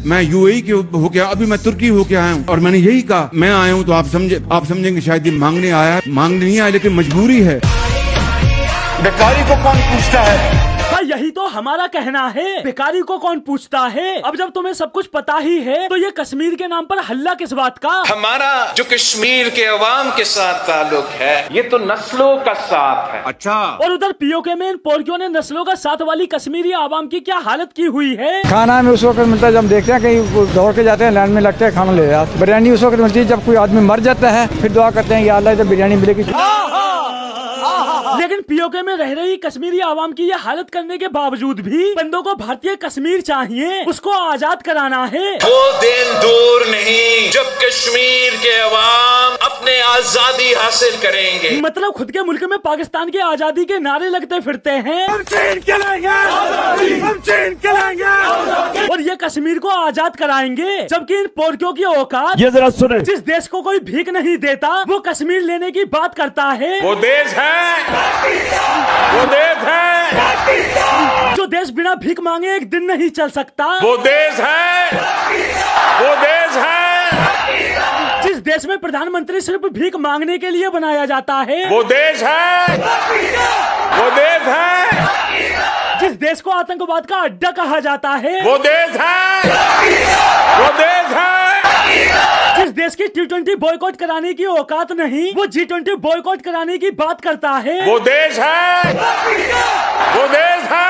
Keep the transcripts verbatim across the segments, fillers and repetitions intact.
मैं यूएई के होके, अभी मैं तुर्की होके आया हूँ और मैंने यही कहा मैं आया हूँ तो आप समझे आप समझेंगे शायद ये मांगने आया, मांगने नहीं आया लेकिन मजबूरी है। बेकारी को कौन पूछता है? यही तो हमारा कहना है, बेकारी को कौन पूछता है। अब जब तुम्हें सब कुछ पता ही है तो ये कश्मीर के नाम पर हल्ला किस बात का? हमारा जो कश्मीर के अवाम के साथ ताल्लुक है ये तो नस्लों का साथ है। अच्छा। और उधर पीओके में इन पोरकियों ने नस्लों का साथ वाली कश्मीरी आवाम की क्या हालत की हुई है। खाना में उस वक्त मिलता है जब हम देखते हैं कहीं दौड़ के जाते हैं लाइन में लगते हैं खाना ले जाते। बिरयानी उस वक्त मिलती है जब कोई आदमी मर जाता है, फिर दुआ करते हैं या अल्लाह जब बिरयानी मिलेगी। लेकिन पीओके में रह रही कश्मीरी आवाम की ये हालत करने के बावजूद भी बंदों को भारतीय कश्मीर चाहिए, उसको आजाद कराना है। वो दिन दूर नहीं जब कश्मीर के अवाम अपने आजादी हासिल करेंगे। मतलब खुद के मुल्क में पाकिस्तान की आजादी के नारे लगते फिरते हैं, हम चीन के लाएंगे, हम चीन के लाएंगे और ये कश्मीर को आजाद कराएंगे। जबकि इन पोरकियों की औकात, ये जरा सुने, जिस देश को कोई भीख नहीं देता वो कश्मीर लेने की बात करता है। वो देश है, वो देश है जो देश बिना भीख मांगे एक दिन नहीं चल सकता। वो देश है, वो देश है जिस देश में प्रधानमंत्री सिर्फ भीख मांगने के लिए बनाया जाता है। वो देश है, वो देश है जिस देश को आतंकवाद का अड्डा कहा जाता है। वो देश है, वो देश है जिस देश की टी ट्वेंटी बॉयकॉट कराने की औकात नहीं, वो जी ट्वेंटी बॉयकॉट कराने की बात करता है। वो देश है, वो देश है।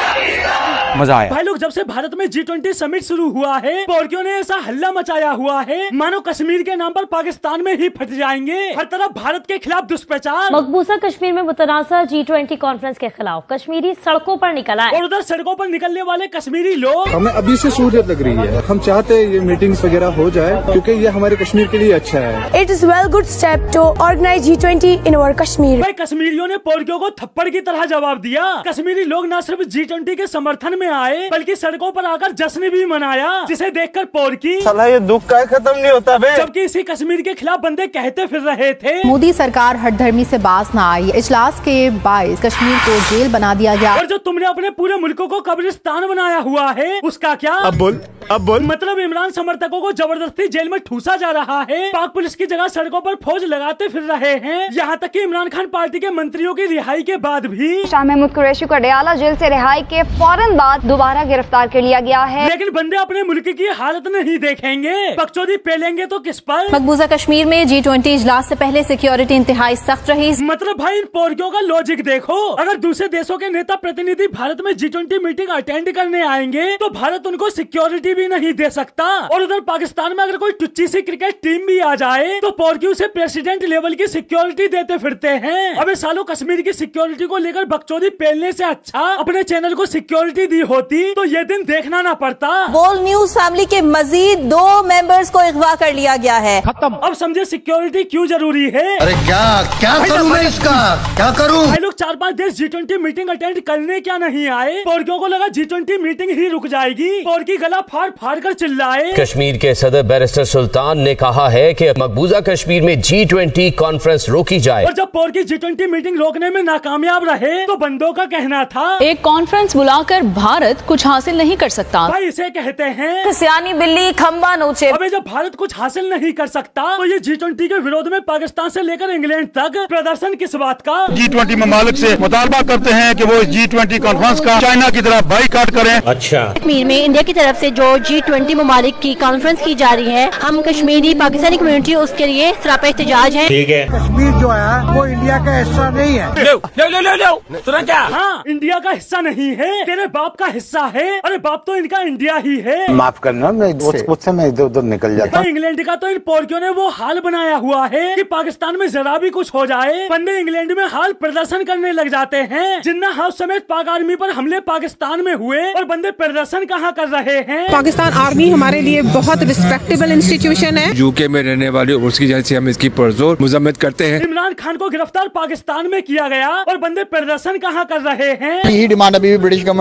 मजा आया भाई लोग, जब से भारत में जी ट्वेंटी समिट शुरू हुआ है पोरकियों ने ऐसा हल्ला मचाया हुआ है मानो कश्मीर के नाम पर पाकिस्तान में ही फट जाएंगे। हर तरफ भारत के खिलाफ दुष्प्रचार। मकबूजा कश्मीर में मुतनाज़ा जी ट्वेंटी कॉन्फ्रेंस के खिलाफ कश्मीरी सड़कों पर निकल आए और उधर सड़कों पर निकलने वाले कश्मीरी लोग, हमें अभी से सूरत लग रही है। हम चाहते हैं ये मीटिंग्स वगैरह हो जाए क्योंकि ये हमारे कश्मीर के लिए अच्छा है। It is well good step to organize G twenty in our Kashmir. भाई कश्मीरियों ने पोरकियों को थप्पड़ की तरह जवाब दिया। कश्मीरी लोग न सिर्फ जी ट्वेंटी के समर्थन में आए बल्कि सड़कों पर आकर जश्न भी मनाया, जिसे देखकर पोरकी साला ये दुख का खत्म नहीं होता बे। जबकि इसी कश्मीर के खिलाफ बंदे कहते फिर रहे थे मोदी सरकार हठधर्मी से बाज न आई, इजलास के बाइस कश्मीर को जेल बना दिया गया। और जो तुमने अपने पूरे मुल्क को कब्रिस्तान बनाया हुआ है उसका क्या? अब बोल, अब बोल। मतलब इमरान समर्थकों को जबरदस्ती जेल में ठूसा जा रहा है, पाक पुलिस की जगह सड़कों पर फौज लगाते फिर रहे हैं। यहाँ तक कि इमरान खान पार्टी के मंत्रियों की रिहाई के बाद भी शाह महमूद कुरैशी को अडयाला जेल से रिहाई के फौरन बाद दोबारा गिरफ्तार कर लिया गया है। लेकिन बंदे अपने मुल्क की हालत नहीं देखेंगे, बकचोदी पेलेंगे तो किस पर? मकबूजा कश्मीर में जी ट्वेंटी इजलास से पहले सिक्योरिटी इंतहाई सख्त रही। मतलब भाई इन पोरकियों का लॉजिक देखो, अगर दूसरे देशों के नेता प्रतिनिधि भारत में जी ट्वेंटी मीटिंग अटेंड करने आएंगे तो भारत उनको सिक्योरिटी भी नहीं दे सकता। और उधर पाकिस्तान में अगर कोई टुच्ची सी क्रिकेट टीम भी आ जाए तो पोरकी उसे प्रेसिडेंट लेवल की सिक्योरिटी देते फिरते हैं। अबे सालों, कश्मीर की सिक्योरिटी को लेकर बकचोदी पेलने से अच्छा अपने चैनल को सिक्योरिटी दी होती तो ये दिन देखना ना पड़ता। बोल न्यूज फैमिली के मजीद दो मेंबर्स को अगवा कर लिया गया है। खत्म। अब समझे सिक्योरिटी क्यों जरूरी है। अरे क्या क्या करूं मैं इसका, क्या करूं? भाई लोग, चार पांच देश जी ट्वेंटी मीटिंग अटेंड करने क्या नहीं आए, पोरकियों को लगा जी ट्वेंटी मीटिंग ही रुक जाएगी। पोरकी गला फाड़ फाड़ कर चिल्लाए। कश्मीर के सदर बैरिस्टर सुल्तान ने कहा है कि मकबूजा कश्मीर में जी ट्वेंटी कॉन्फ्रेंस रोकी जाए। और जब पोरकी जी ट्वेंटी मीटिंग रोकने में नाकामयाब रहे तो बंदों का कहना था एक कॉन्फ्रेंस बुलाकर भारत कुछ हासिल नहीं कर सकता। भाई इसे कहते हैं सियानी बिल्ली खंबा नोचे। अबे जब भारत कुछ हासिल नहीं कर सकता तो ये जी ट्वेंटी के विरोध में पाकिस्तान से लेकर इंग्लैंड तक प्रदर्शन किस बात का? जी ट्वेंटी ममालिक से मुतालबा करते हैं कि वो जी ट्वेंटी कॉन्फ्रेंस का चाइना की तरफ बाईकाट करें। अच्छा, कश्मीर में इंडिया की तरफ से जो जी ट्वेंटी ममालिक की कॉन्फ्रेंस की जा रही है, हम कश्मीरी पाकिस्तानी कम्युनिटी उसके लिए सरापा एहतजाज है। ठीक है, कश्मीर जो है वो इंडिया का हिस्सा नहीं है। लो, लो, लो, लो, लो। सुना क्या? हाँ, इंडिया का हिस्सा नहीं है, तेरे बाप का हिस्सा है। अरे बाप तो इनका इंडिया ही है। माफ करना, मैं उससे मैं इधर उधर निकल जाता हूं। इंग्लैंड का तो इन पोरकियों ने वो हाल बनाया हुआ है कि पाकिस्तान में जरा भी कुछ हो जाए बंदे इंग्लैंड में हाल प्रदर्शन करने लग जाते हैं। जिन्ना हाउस समेत पाक आर्मी पर हमले पाकिस्तान में हुए और बंदे प्रदर्शन कहाँ कर रहे हैं। पाकिस्तान आर्मी हमारे लिए बहुत रिस्पेक्टेबल इंस्टीट्यूशन है। यूके में रहने वाले उसकी जगह से हम इसकी पुरजोर मुजम्मत करते हैं। इमरान खान को गिरफ्तार पाकिस्तान में किया गया और बंदे प्रदर्शन कहाँ कर रहे हैं। यही डिमांड अभी भी ब्रिटिश गवर्नमेंट से रहेगी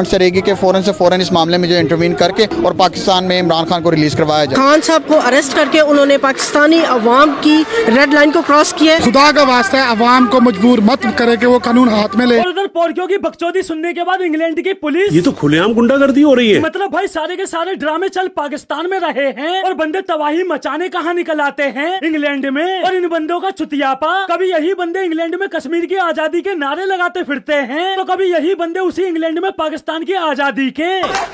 कि फौरन से फौरन इस मामले में जो इंटरवीन करके और पाकिस्तान में इमरान खान को रिलीज करवाया जाए। खान साहब को अरेस्ट करके उन्होंने पाकिस्तानी अवाम की रेड लाइन को क्रॉस किया। खुदा का वास्ता है अवाम को मजबूर मत करे कि वो कानून हाथ में ले। और उधर पोर्कियों की बकचोदी सुनने के बाद इंग्लैंड की पुलिस, ये तो खुलेआम गुंडागर्दी हो रही है। मतलब भाई सारे के सारे ड्रामे चल पाकिस्तान में रहे हैं और बंदे तबाही मचाने कहाँ निकल आते हैं इंग्लैंड में। और इन बंदों का चुतियापा, कभी यही बंदे इंग्लैंड में कश्मीर की आजादी के नारे लगाते फिरते हैं तो कभी यही बंदे उसी इंग्लैंड में पाकिस्तान की आजादी के।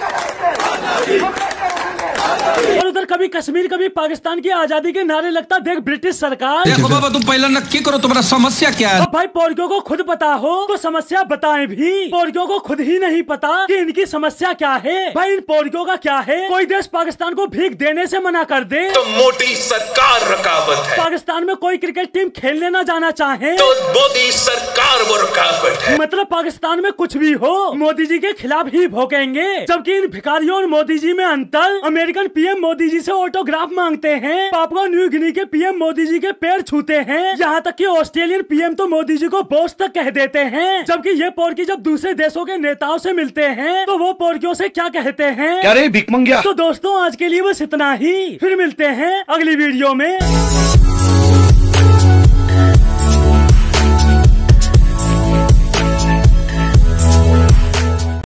और उधर कभी कश्मीर कभी पाकिस्तान की आजादी के नारे लगता देख ब्रिटिश सरकार। देखो बाबा तुम पहले नक्की करो तुम्हारा समस्या क्या है। अब भाई पोर्कियों को खुद पता हो तो समस्या बताएं भी। पोर्कियों को खुद ही नहीं पता कि इनकी समस्या क्या है। भाई इन पोर्कियों का क्या है, कोई देश पाकिस्तान को भीख देने से मना कर दे तो मोदी सरकार रुकावट है। पाकिस्तान में कोई क्रिकेट टीम खेलने न जाना चाहे तो मोदी सरकार वो रुकावट है। मतलब पाकिस्तान में कुछ भी हो मोदी जी के खिलाफ ही भोंकेंगे। जबकि इन भिखारियों और मोदी जी में अंतर, अमेरिकन पीएम मोदी जी से ऑटोग्राफ मांगते हैं, पापुआ न्यू गिनी के पीएम मोदी जी के पैर छूते हैं, यहाँ तक कि ऑस्ट्रेलियन पीएम तो मोदी जी को बॉस तक कह देते हैं। जबकि ये पोर्की जब दूसरे देशों के नेताओं से मिलते हैं तो वो पोर्कियों से क्या कहते हैं, क्या रे भिख मंगिया। तो दोस्तों आज के लिए बस इतना ही, फिर मिलते हैं अगली वीडियो में।